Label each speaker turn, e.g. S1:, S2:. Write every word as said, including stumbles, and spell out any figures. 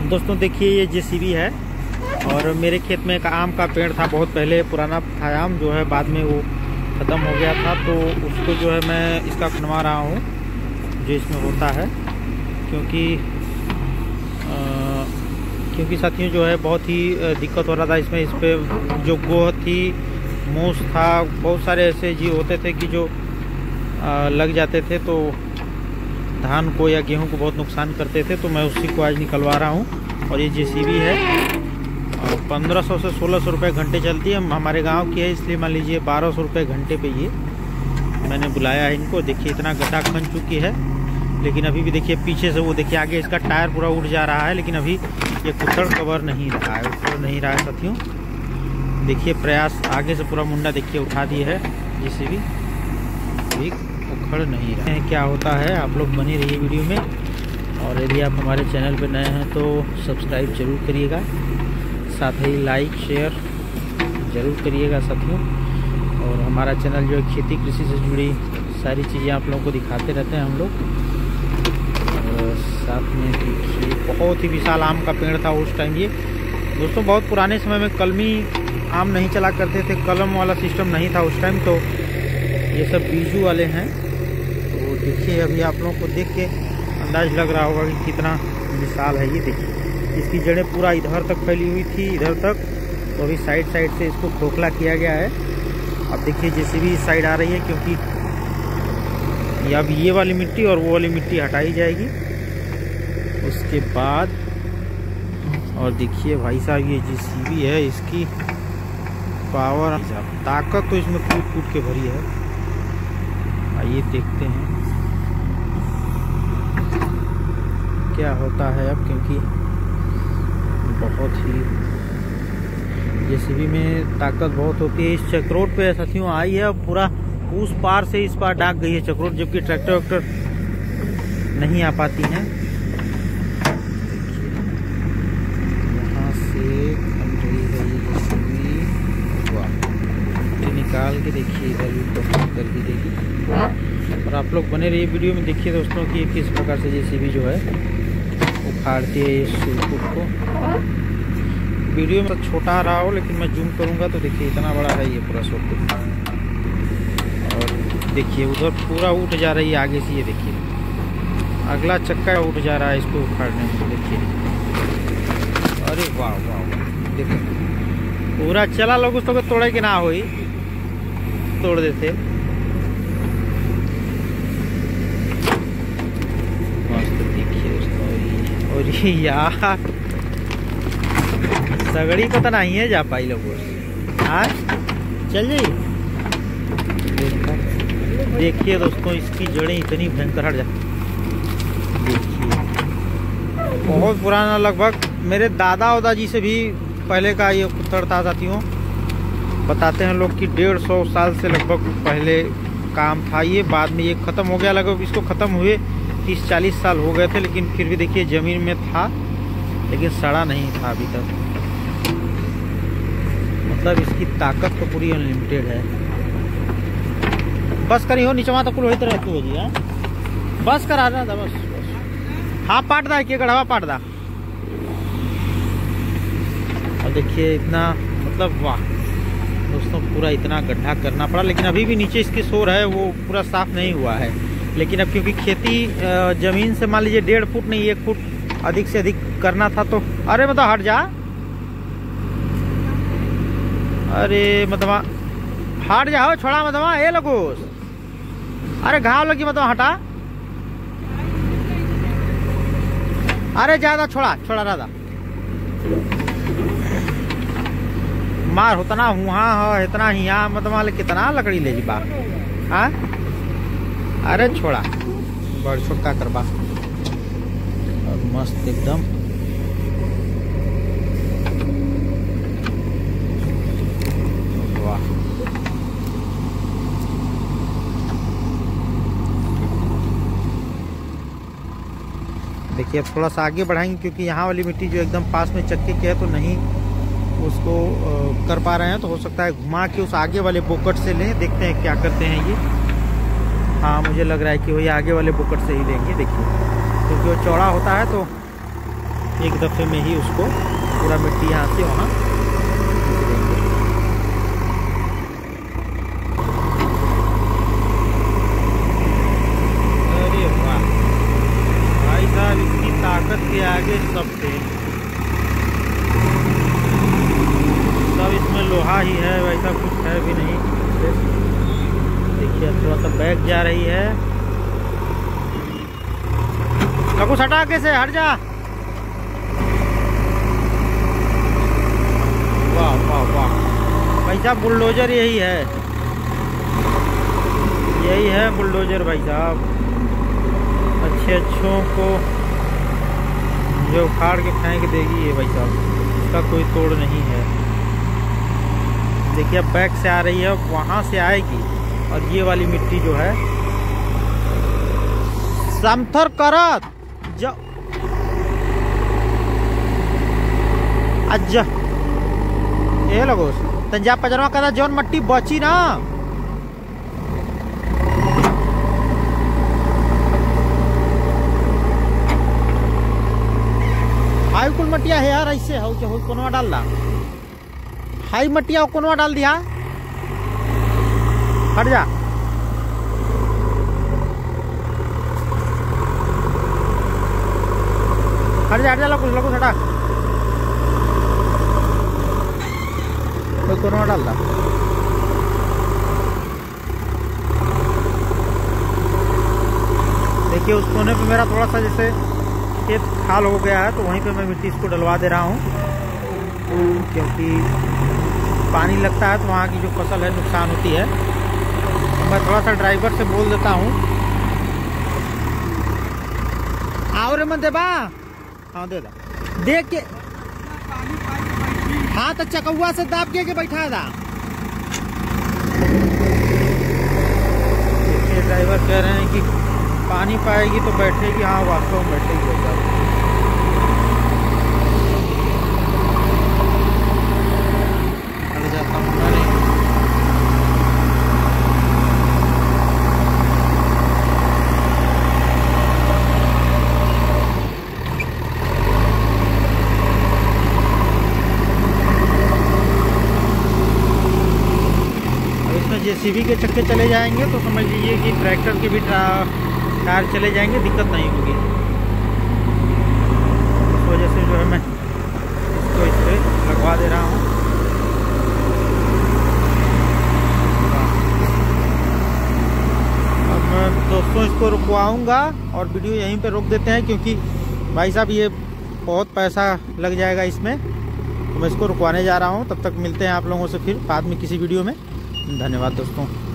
S1: दोस्तों देखिए ये जेसीबी है और मेरे खेत में एक आम का पेड़ था, बहुत पहले पुराना था आम, जो है बाद में वो ख़त्म हो गया था। तो उसको जो है मैं इसका बनवा रहा हूँ जो इसमें होता है, क्योंकि आ, क्योंकि साथियों जो है बहुत ही दिक्कत हो रहा था इसमें। इस पर जो गोह थी, मूस था, बहुत सारे ऐसे जीव होते थे कि जो आ, लग जाते थे तो धान को या गेहूं को बहुत नुकसान करते थे। तो मैं उसी को आज निकलवा रहा हूं। और ये जेसीबी है और पंद्रह सौ से सोलह सौ रुपये घंटे चलती है। हमारे गांव की है, इसलिए मान लीजिए बारह सौ रुपये घंटे पे ये मैंने बुलाया है इनको। देखिए इतना गड्ढा खन चुकी है, लेकिन अभी भी देखिए पीछे से वो देखिए आगे इसका टायर पूरा उठ जा रहा है, लेकिन अभी ये कुचड़ कवर नहीं रहा है, उखड़ नहीं रहा है साथियों। देखिए प्रयास आगे से पूरा मुंडा देखिए उठा दिए है जेसीबी, अभी उखड़ नहीं रहा है। क्या होता है आप लोग बने रहिए वीडियो में, और यदि आप हमारे चैनल पर नए हैं तो सब्सक्राइब जरूर करिएगा, साथ ही लाइक शेयर ज़रूर करिएगा साथियों। और हमारा चैनल जो है खेती कृषि से जुड़ी सारी चीज़ें आप लोगों को दिखाते रहते हैं हम लोग। और साथ में देखिए बहुत ही विशाल आम का पेड़ था उस टाइम। ये दोस्तों बहुत पुराने समय में कलमी आम नहीं चला करते थे, कलम वाला सिस्टम नहीं था उस टाइम, तो ये सब बीजू वाले हैं। तो देखिए अभी आप लोगों को देख के अंदाज लग रहा होगा कि कितना विशाल है ये। देखिए इसकी जड़ें पूरा इधर तक फैली हुई थी, इधर तक, तो अभी साइड साइड से इसको खोखला किया गया है। अब देखिए जेसीबी इस साइड आ रही है, क्योंकि अब ये वाली मिट्टी और वो वाली मिट्टी हटाई जाएगी उसके बाद। और देखिए भाई साहब ये जेसीबी है, इसकी पावर ताकत तो इसमें कूट कूट के भरी है। आइए देखते हैं क्या होता है अब, क्योंकि बहुत ही जेसीबी में ताकत बहुत होती है। इस चक्रोट पे साथियों आई है, अब पूरा उस पार से इस पार डाक गई है चक्रोट, जबकि ट्रैक्टर वैक्टर नहीं आ पाती हैं। यहाँ से बन रही है ये जेसीबी, वाह, निकाल के देखिए इधर भी तो कर भी देगी। और आप लोग बने रहिए वीडियो में, देखिए दोस्तों कि किस प्रकार से जेसीबी जो है उखाड़ती है इस सुरकुट को। वीडियो में छोटा आ रहा हो, लेकिन मैं जूम करूंगा तो देखिए इतना बड़ा है ये पूरा सुरकुट। और देखिए उधर पूरा उठ जा रही है आगे से, ये देखिए अगला चक्का उठ जा रहा है इसको उखाड़ने में। देखिए अरे वाह वाह वाह, देखो पूरा चला, लोग उसको तोड़े के ना हो तोड़ देते। मस्त देखिए दोस्तों। और ये यार सगड़ी को तो नहीं है जा पाई लोगों, हाँ चल जाइए। देखिए दोस्तों इसकी जड़ें इतनी भयंकर, हट जा, देखिए बहुत पुराना, लगभग मेरे दादा उदा जी से भी पहले का ये कुत्तड़ था साथियों। बताते हैं लोग कि डेढ़ सौ साल से लगभग पहले काम था ये। बाद में ये ख़त्म हो गया, लगभग इसको ख़त्म हुए तीस चालीस साल हो गए थे, लेकिन फिर भी देखिए ज़मीन में था, लेकिन सड़ा नहीं था अभी तक। मतलब इसकी ताकत तो पूरी अनलिमिटेड है। बस करी हो नीचे वहाँ तक कुल होती रहती हो जी, हाँ बस करा रहा था बस बस हाँ पाट दा कि गढ़वा पाट दा। और देखिए इतना, मतलब वाह दोस्तों, पूरा इतना गड्ढा करना पड़ा, लेकिन अभी भी नीचे इसकी शोर है, वो पूरा साफ नहीं हुआ है। लेकिन अब क्योंकि खेती जमीन से मान लीजिए डेढ़ फुट नहीं एक फुट अधिक से अधिक करना था, तो अरे मतलब हट जा, अरे मतलब हट जाओ, छोड़ा मतलब ये लगो, अरे घाव लगी मतलब हटा, अरे ज्यादा छोड़ा छोड़ा रहा मार होता ना हुआ हो इतना ही, यहाँ मतलब कितना लकड़ी ले जी बा, हाँ अरे छोड़ा बड़ छोटका करबा। और मस्त एकदम, वाह देखिए। अब थोड़ा सा आगे बढ़ाएंगे, क्योंकि यहाँ वाली मिट्टी जो एकदम पास में चक्के के है तो नहीं उसको कर पा रहे हैं, तो हो सकता है घुमा के उस आगे वाले बोकट से लें। देखते हैं क्या करते हैं ये। हाँ मुझे लग रहा है कि वही आगे वाले बोकट से ही लेंगे, देखिए क्योंकि वो चौड़ा होता है तो एक दफ़े में ही उसको पूरा मिट्टी यहाँ से वहाँ देंगे। अरे वाह भाई साहब, इसकी ताकत के आगे सब थे। सब इसमें लोहा ही है, वैसा कुछ है भी नहीं। देखिए थोड़ा सा बैक जा रही है। लगू हटा के से हट जा। वाह वाह वाह भाई साहब, बुलडोजर यही है, यही है बुलडोजर भाई साहब। अच्छे अच्छों को जो उखाड़ के फेंक देगी ये भाई साहब, इसका कोई तोड़ नहीं है। देखिए अब बैक से आ रही है, वहां से आएगी और ये वाली मिट्टी जो है समथर करत जो अज्जा ये लगो तंजा पजरवा कदा जौन मट्टी बची ना, हाई कुल मटिया है यार। ऐसे हो हो कोनवा डाल दा, हाई मटिया कोनवा डाल दिया। हट जा, हट जा, हट जा, लगो लगो हटा, कोई कोनवा डाल दा। देखिए उस कोने पे मेरा थोड़ा सा जैसे खेत खाल हो गया है, तो वहीं पे मैं मिट्टी इसको डलवा दे रहा हूँ, क्योंकि पानी लगता है तो वहाँ की जो फसल है नुकसान होती है। तो मैं थोड़ा सा ड्राइवर से बोल देता हूँ, आओ रे मन देबा, हाँ दे दा, देख के हाँ तो चकौआ से दाब के, के बैठा दा। देखिए ड्राइवर कह रहे हैं कि पानी पाएगी तो बैठेगी। हाँ वास्तव में बैठेगी वैसा। जाता हूँ मैं नहीं। अब इसमें जेसीबी के चक्के चले जाएंगे तो समझ लीजिए कि ट्रैक्टर के भी टायर चले जाएंगे, दिक्कत नहीं होगी। इस वजह से जो है मैं इसको इस पर लगवा दे रहा हूँ। अब मैं दोस्तों इसको रुकवाऊंगा और वीडियो यहीं पे रोक देते हैं, क्योंकि भाई साहब ये बहुत पैसा लग जाएगा इसमें, तो मैं इसको रुकवाने जा रहा हूँ। तब तक मिलते हैं आप लोगों से फिर बाद में किसी वीडियो में। धन्यवाद दोस्तों।